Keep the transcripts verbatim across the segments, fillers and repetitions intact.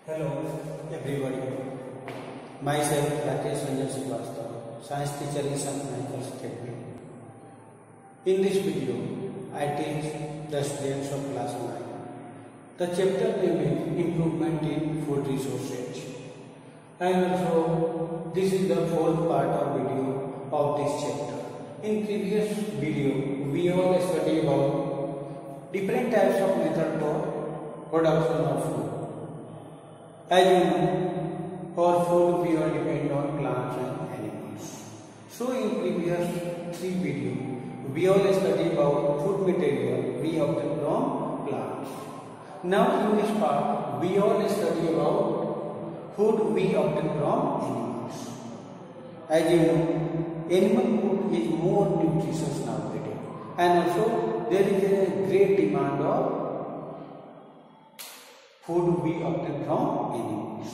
Hello everybody, myself Rakesh Ranjan Srivastava, science teacher in Saint Michael's Academy. In this video, I teach the students of class nine. The chapter name is Improvement in Food Resources. And also, this is the fourth part of video of this chapter. In previous video, we all studied about different types of method for production of food. As you know, for food we all depend on plants and animals. So in previous three videos, we all studied about food material we obtain from plants. Now in this part, we all study about food we obtain from animals. As you know, animal food is more nutritious nowadays, and also there is a great demand of food we obtain from animals.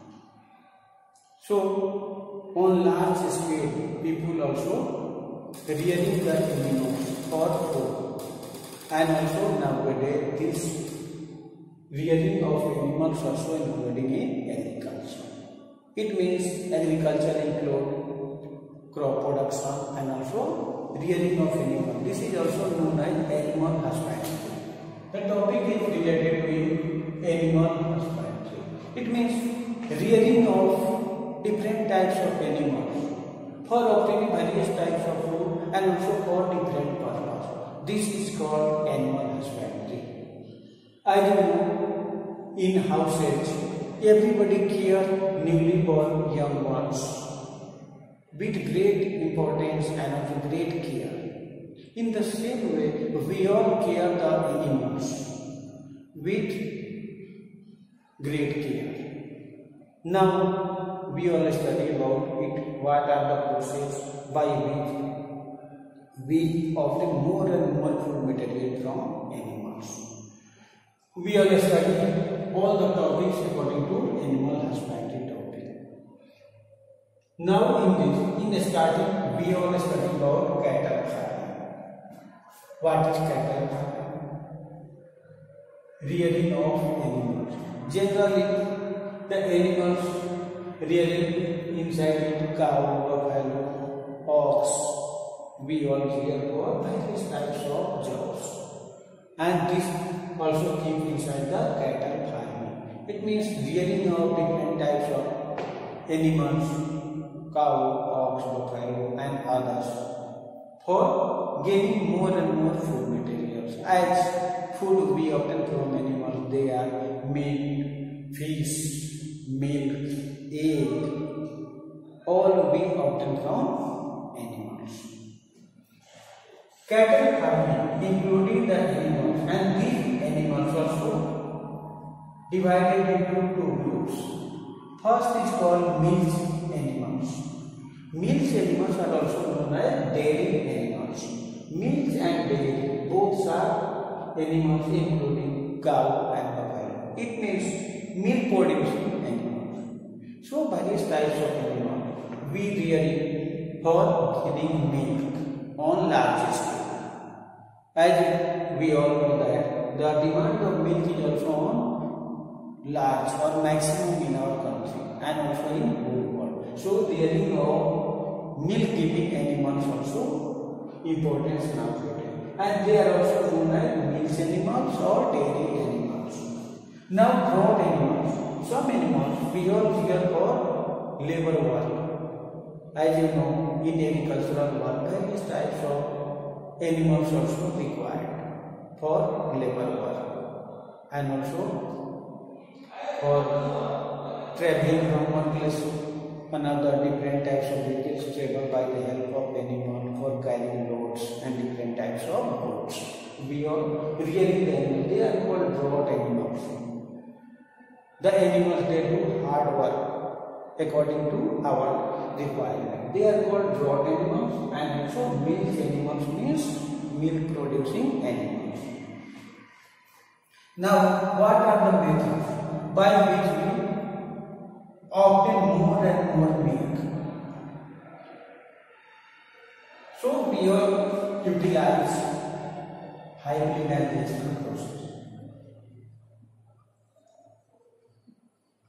So, on large scale, people also rearing the animals for food. And also nowadays, this rearing of animals also including in agriculture. It means agriculture include crop production and also rearing of animals. This is also known as animal husbandry. The topic is related with animal husbandry. It means rearing of different types of animals for obtaining various types of food and also for different purposes. This is called animal husbandry. I know in houses everybody care newly born young ones with great importance and also great care. In the same way, we all care the animals with great care. Now, we all study about it, what are the processes by which we obtain more and more food material from animals. We all study all the topics according to animal husbandry topic. Now, in this, in the starting, we all study about cattle farming. What is cattle farming? Rearing of animals. Generally, the animals rearing inside it, cow, buffalo, ox, we all care for various types of jobs. And this also keep inside the cattle farming. It means rearing of different types of animals, cow, ox, buffalo and others for gaining more and more food materials. As food we obtain from animals, they are meat, fish, milk, egg, all we obtain from animals. Cattle farming including the animals, and these animals also divided into two groups. First is called milk animals. Milk animals are also known as dairy animals. Milk and dairy both are animals including cow and buffalo. It means milk producing animals. So various types of animals we rearing for giving milk on large scale. As we all know that the demand of milk is also on large or maximum in our country and also in whole world. So rearing of milk giving animals also importance nowadays. And they are also known as milk animals or dairy animals. Now broad animals. Some animals we all care for labor work. As you know, in agricultural work, various types of animals also required for labor work and also for traveling from one place to another. Different types of vehicles travel by the help of animals for carrying loads and different types of goods. We are rearing the animals. They are called broad animals. The animals, they do hard work according to our requirement. They are called broad animals, and also milk animals means milk producing animals. Now, what are the methods by which we obtain more and more milk? So we all utilize hybridization process.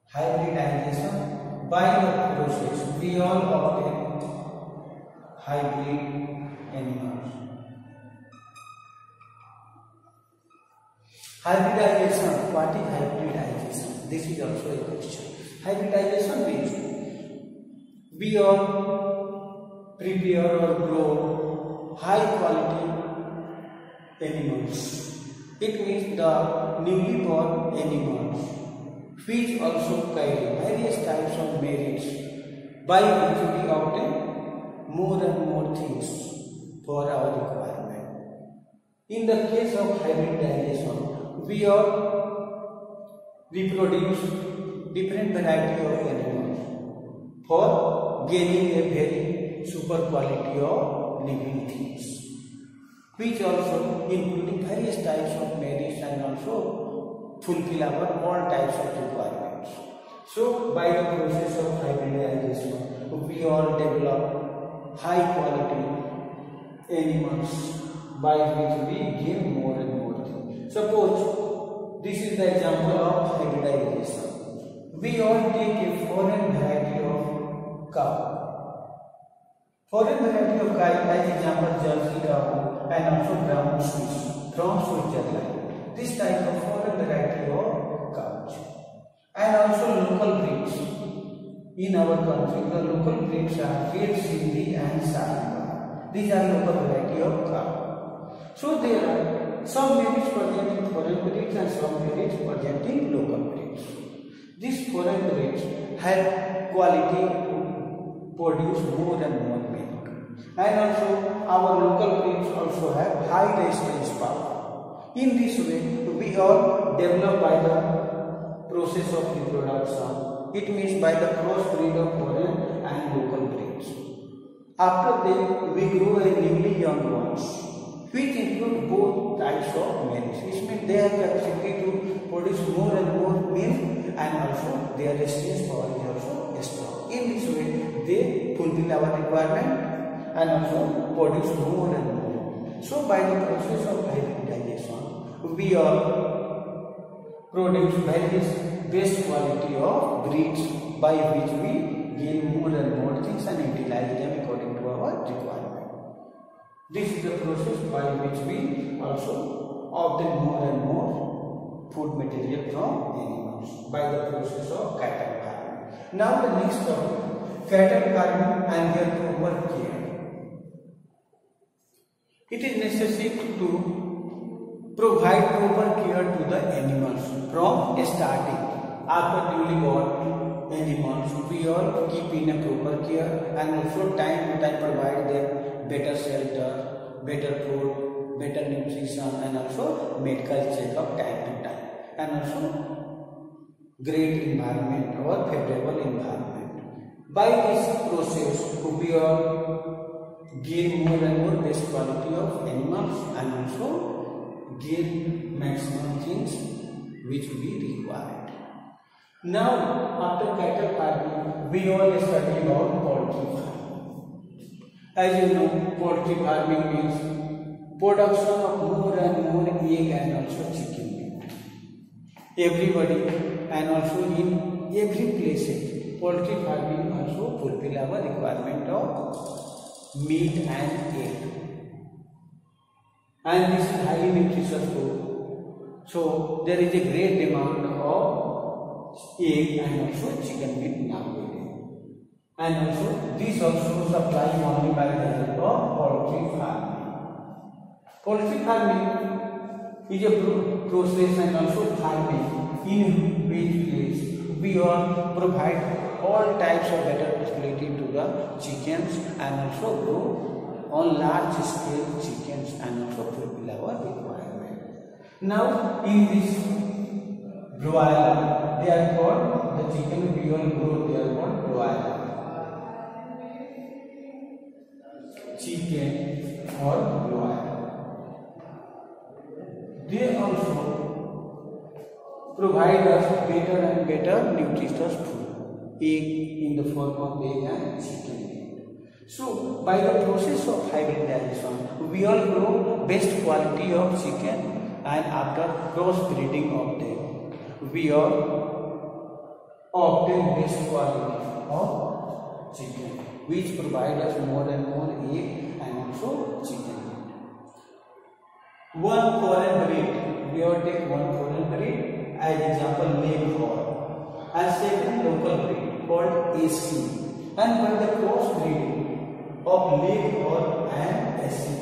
hybridization. By the process, we all obtain hybrid animals. Hybridization. What is hybridization? This is also a question. Hybridization means we all prepare or grow high quality animals. It means the newly born animals, which also carry various types of merits by which we obtain more and more things for our requirement. In the case of hybridization, we all reproduce different variety of animals for gaining a very super quality of living things, which also including various types of merits and also fulfill our all types of requirements. So by the process of hybridization, we all develop high quality animals by which we gain more and more things. Suppose this is the example of hybridization. We all take a foreign variety of cow. Foreign variety of cow, as example Jersey cow and also brown Swiss from Switzerland. This type of foreign variety of cows. And also local breeds. In our country, the local breeds are Red Sindhi and Sahib. These are local variety of cow. So there are some merits present in foreign breeds and some merits present in local breeds. These foreign breeds have quality to produce more and more milk. And also our local breeds also have high resistance power. In this way, we are developed by the process of reproduction. It means by the crossbreed of foreign and local breeds. After that, we grow a newly young ones, which include both types of males. Which means they have the capacity to produce more and more milk, and also their resistance power is also strong. In this way, they fulfill our requirement and also produce more and more. So by the process of hybridization, we are produce various best quality of breeds by which we gain more and more things and utilize them according to our requirement. This is the process by which we also obtain more and more food material from animals by the process of cattle farming. Now the next topic, cattle farming and their proper care. It is necessary to provide proper care to the animals from starting. After newly born animals, we all keep in a proper care and also time to time provide them better shelter, better food, better nutrition and also medical checkup time to time, and also great environment or favorable environment. By this process, we all gain more and more best quality of animals and also gain maximum things which we require. Now, after cattle farming, we all study about poultry farming. As you know, poultry farming means production of more and more egg and also chicken meat. Everybody and also in every place, poultry farming also fulfill our requirement of meat and egg. And this is highly nutritious food. So there is a great demand of egg and also chicken meat nowadays. And also this also supplied only by the help of poultry farming. Poultry farming is a process and also farming in which place we all provide all types of better facility to the chickens and also grow on large scale chickens and also fulfill our requirement. Now in this broiler, they are called the chicken we all grow, they are called broiler. Chicken or broiler. They also provide us better and better nutritious food, egg in the form of egg and chicken. So by the process of hybridization, we all grow best quality of chicken, and after cross breeding of them, we are obtain best quality of chicken, which provide us more and more egg and also chicken. One foreign breed, we will take one foreign breed as example Leghorn, and second local breed called A C, and by the cross breeding of Leghorn and A C,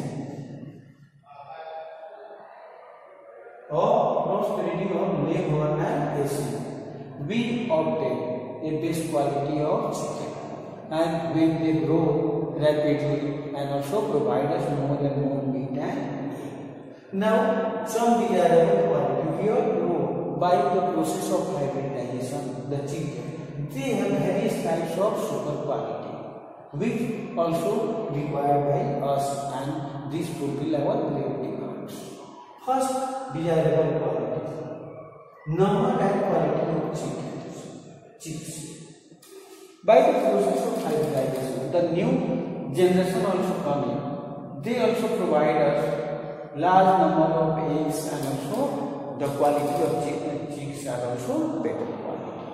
or cross breeding of Leghorn and A C, we obtain a best quality of chicken, and when they grow rapidly and also provide us more and more meat and egg. Now, some desirable quality here grow by the process of hybridization. The chicken, they have various types of super quality, which also required by us, and this fulfill our breed demands. First, desirable quality, number and quality of chickens, chicks. By the process of hybridization, the new generation also coming, they also provide us large number of eggs, and also the quality of chicken chicks are also better quality.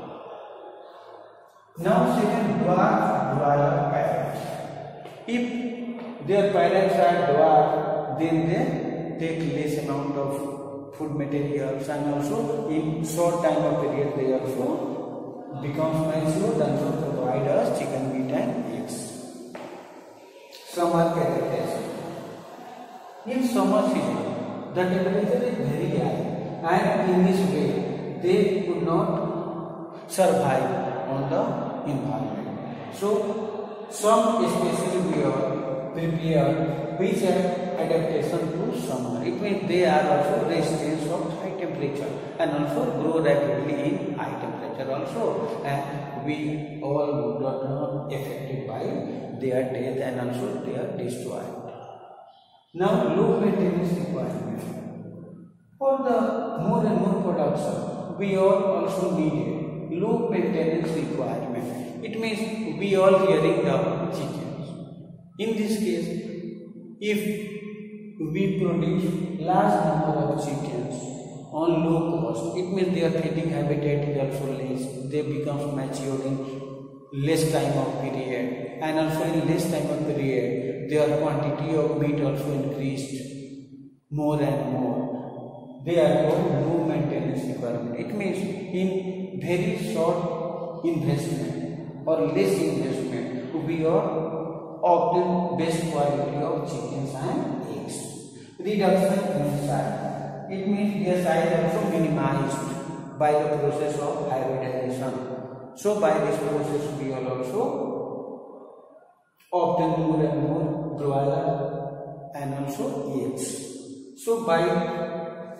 Now, second, dwarf broiler parrots. If their parents are dwarf, then they take less amount of food materials, and also in short time of period they also becomes mature and also provide us chicken meat and eggs. Summer adaptation. In summer season, the temperature is very high, and in this way they could not survive on the environment. So, some species we are prepared which have adaptation to summer. It means they are also resistant of high temperature and also grow rapidly in high temperature also, and we all are not affected by their death and also they are destroyed. Now, low maintenance requirement. For the more and more production, we all also need low maintenance requirement. It means we all hearing the chickens. In this case, if we produce large number of chickens on low cost, it means their feeding habitat is also less. They become mature in less time of period, and also in less time of period their quantity of meat also increased more and more. They are called low maintenance requirement. It means in very short investment or less investment we are obtain best quality of chickens and eggs. Reduction in size. It means their size also minimized by the process of hybridization. So by this process we will also obtain more and more broiler and also eggs. So by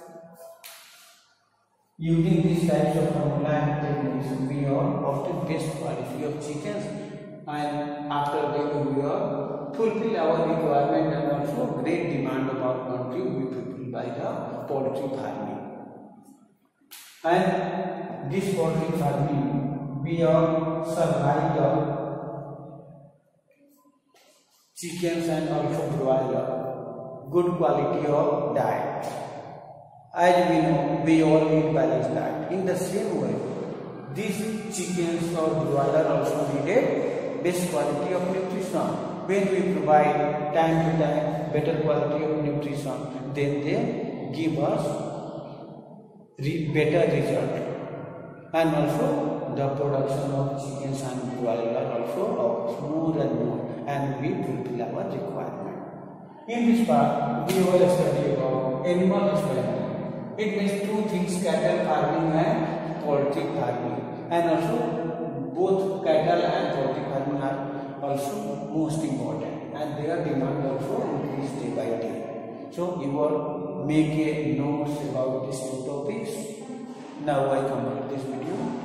using these types of formula and techniques, we are obtain best quality of chickens, and after that we are fulfill our requirement and also great demand of our country we fulfill by the poultry farming. And this poultry farming we are survive the chickens and also broiler, good quality of diet. As we know, we all need balanced diet. In the same way, these chickens or broiler also needed best quality of nutrition. When we provide time to time better quality of nutrition, then they give us re better result, and also the production of chickens and broiler also more and more, and we fulfill our requirement. In this part, we will study about animal husbandry. It means two things: cattle farming and poultry farming, and also both cattle and poultry farming are also most important, and their demand also increase day by day. So you will make a notes about these two topics. Now I complete this video.